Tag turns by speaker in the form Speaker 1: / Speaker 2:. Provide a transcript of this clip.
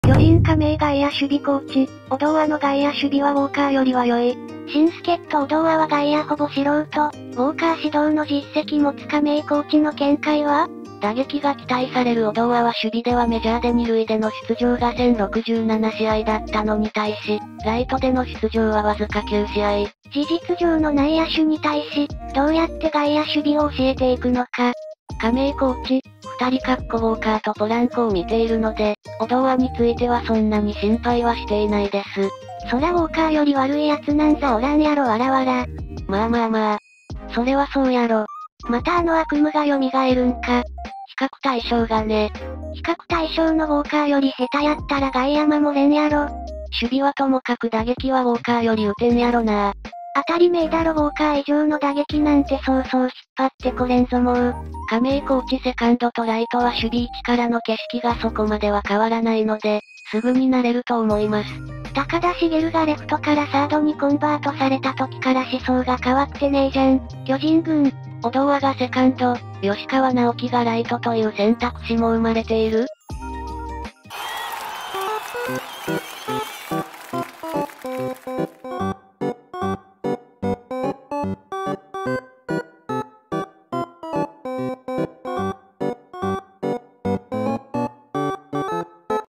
Speaker 1: 巨人亀井外野守備コーチ、小堂和の外野守備はウォーカーよりは良い。新助っ人小堂和は外野ほぼ素人、ウォーカー指導の実績持つ亀井コーチの見解は？
Speaker 2: 打撃が期待される小堂和は守備ではメジャーで2塁での出場が1067試合だったのに対し、ライトでの出場はわずか9試合。
Speaker 1: 事実上の内野手に対し、どうやって外野守備を教えていくのか。
Speaker 2: 亀井コーチ、2人ウォーカーとポランコを見ているので、小堂和についてはそんなに心配はしていないです。
Speaker 1: そらウォーカーより悪い奴なんざおらんやろわらわら。
Speaker 2: まあ。それはそうやろ。
Speaker 1: またあの悪夢が蘇るんか。
Speaker 2: 比較対象がね。
Speaker 1: 比較対象のウォーカーより下手やったら外野守れんやろ。
Speaker 2: 守備はともかく打撃はウォーカーより打てんやろな。
Speaker 1: 当たり前だろウォーカー以上の打撃なんてそうそう引っ張ってこれんぞもう。
Speaker 2: 亀井コーチセカンドとライトは守備位置からの景色がそこまでは変わらないので、すぐに慣れると思います。
Speaker 1: 高田茂がレフトからサードにコンバートされた時から思想が変わってねえじゃん。巨人軍。
Speaker 2: 小堂和がセカンド、吉川直樹がライトという選択肢も生まれている？